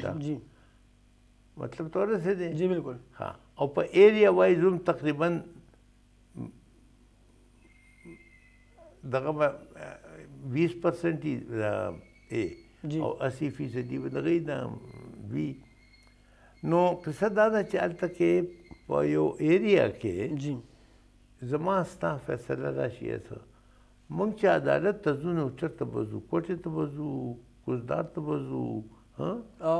ته جی مطلب ته ورسېدې جی بالکل ها او په ایریا وایز هم تقریبا دغه 20% اے او 80% به دغه دا وي نو قصه دا ده چې هلته کې په یو ایریا کې جی زما ستا فیصله راشي څه موږ چې عدالت ته ځو نو چېرته به ځو کوټې ته به ځو کوزدار ته به ځو او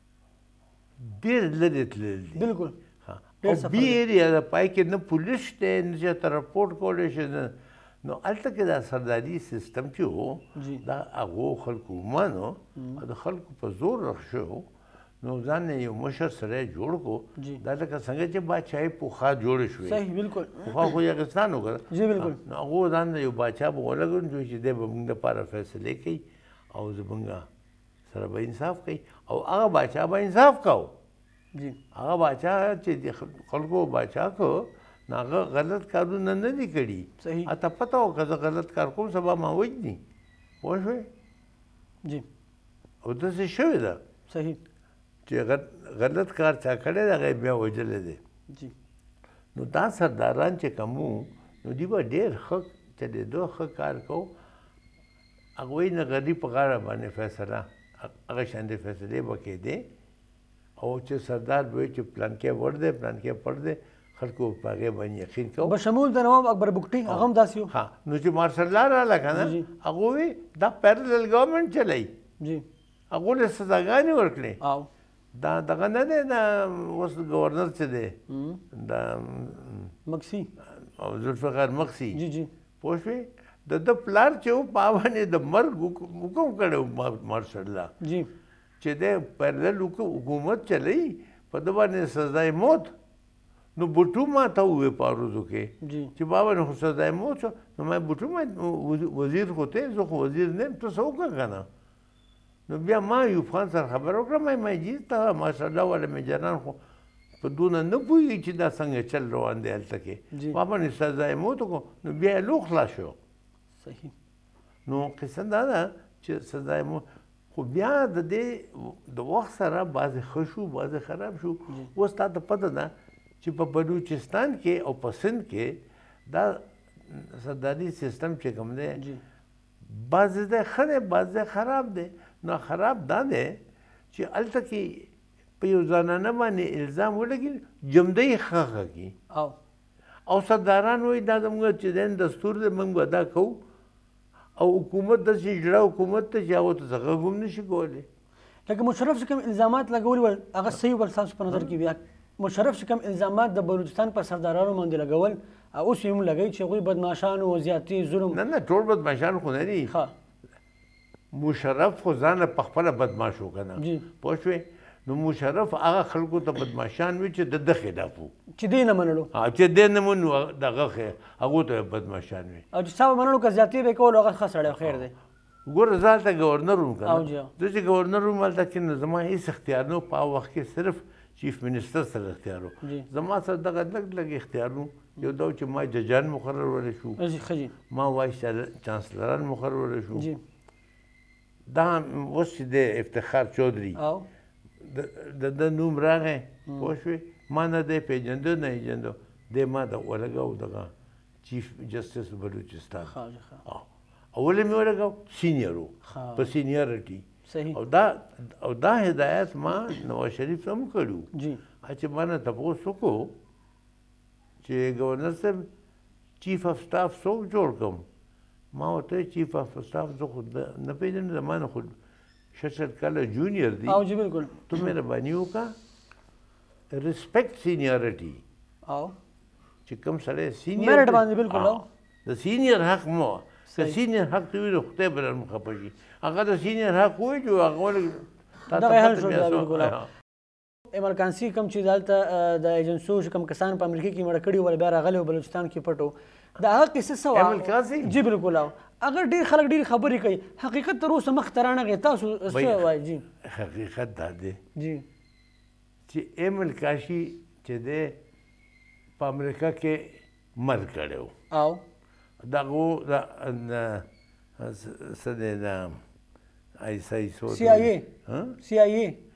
ډېر لرې تلل دي بالکل او بي ایریا ده پای کې نه پولیس شته نه چېرته رپورټ کولی شي نو هلته کې دا سرداري سیستم چې و دا هغو خلکو ومانو او د خلکو په زور رخ شو نو ځان یې یو مشر سړی جوړ کړو دا لکه څنګه چې باچاهۍ پوخا جوړې شوې صحیح بالکل پوخا خو یاګستان وکړه جی بالکل نو هغو ځان یو باچا به ولګول چې دی به موږ دپاره فیصلې کوي او زموږ سره به انصاف کوي او هغه باچا به انصاف کوو جی هغه باچا چې د خلکو باچا کو نو هغه غلط کارونه نه دي کړي اته پته وه که زه غلط کار کوم سبا ما وجني پوه شوې جی او داسې شوې ده صحیح چې غلط کار چا کړی دی هغه یې بیا وژلی دی جی نو دا سرداران چې کوم نو دوی به ډېر ښه چلېدو ښه کار کوو هغوی نه غریب په غاړه باندې فیصله هغه شانې فیصلې به کېدې او چې سردار به وایي چې پلانکې وړ دی پلانکې پړ دی خلکو په هغې باندې یقین کوو بشمول د نواب اکبر بګټي هغه هم داسې و ها نو چې مارشل لا راغله که نه هغه وایي دا پیرلل ګورنمنټ چلوي جی هغو له سزاګانې ورکړې او دا دغه نه دی دا اوس ګورنر چې دی دا مکسي او ذوالفقار مکسي جی جی پوه شوې د ده پلار چې و په هغه باندې د مرګ حکم کړی و مارشل لا جی چې دی پیرلل حکومت چلوي په ده باندې سزای موت نو بوټو ما ته ووې په عروضو کې چې بابا نه خو سزای موت شو نو ما بوټو ما وزیر خو ته زه خو وزیر نه یم ته څه وکړه که نه نو بیا ما ایوب خان سره خبره وکړه ما جي ته ماشاءالله والا میجران خو په دونه نه پوهېږي چې دا څنګه چل روان دی هلته کې ما باندې سزای موت وکړو نو بیا یې لو خلاص شو صحیح نو قصه دا ده چې سزای موت خو بیا د دې د وخت سره بعضې ښه شو بعضې خراب شو اوس تا ته پته ده چې په بلوچستان کې او په سند کې دا سرداري سیستم چې کوم دی بعضې ځای ښه دی بعضې ځای خراب دی نو خراب دا دی چې هلته کې په یو زنانه باندې الزام ولګي جمدۍ ښه کړي او سرداران وایي دا زموږ چې دی دستور دی موږ به دا کوو او حکومت داسې جړه حکومت ته چې هغو ته څه غږ هم نشي کولی لکه مشرف چې کوم الزامات لګولي ول هغه صحیح ول ستاسو په نظر کې بیا مشرف چې کوم الزامات د بلوچستان پر سردارانو باندې لګول اوس یې هم لګوي چې هغوی بدماشان و زیاتې ظلم نه ټول بدماشان خو نه دي مشرف خو ځانه په خپله بدماش و که نه پوه شوې نو مشرف هغه خلکو ته بدماشان وي چې د ده خلاف وو چې دی نه منلو چې دی نه منو دغه هغو ته بدماشان وي او چې چا به منلو که زیاتې به یې کول هغه ښه سړی خیر دی ګوره زه هلته ګورنر وم که نه زه چې ګورنر وم هلته کې نو زما هېڅ اختیار نه و په هغه وخت کې صرف چیف منسټر سره اختیار و زما سره دغه لږ اختیار و یو دا چې ما ججان مقررولی شو ما وایس چانسلران مقررولی شو دا اوس چې دی افتخار چودھری د ده نوم راغی پوه شوې ما نه دی پېژنده نه یې جنده دی ما د ولګاو دغه چیف جسټس بلوچستان ولې مې ولګاو سینیر و په سینیرټي او دا هدایت ما نواز شریف ته هم کړي وو چې ما نه تپوس وکړو چې ګورنر صاحب چیف اف سټاف څوک جوړ کړم ما ورته چیف اف سټاف زه خو نه پېژنم زما نه خو شل کاله جونیئر دی تو مهرباني وکړه ریسپیکټ سینیارټي چې کوم سړی سینیئر د سینیئر حق مو که سینیئر حق ته وي نو خدای به در مخه شي هغه د سینیئر حق وایي چې هغه ایمرکانسي کوم چې دلته د ایجنسو چې کوم کسان په امریکا کې مړه کړي ول بیا راغلي و بلوچستان کې پټ و د هغه قصه څه وه جی بالکل هغه ډېر خلک ډېرې خبرې کوي حقیقت تر اوسه مخ ته رانغی تاسو څه وایي جی حقیقت دا دی جی چې ایمرکاشي چې دی په امریکا کې مرګ کړی و او دغو څه دی دا سی آی اے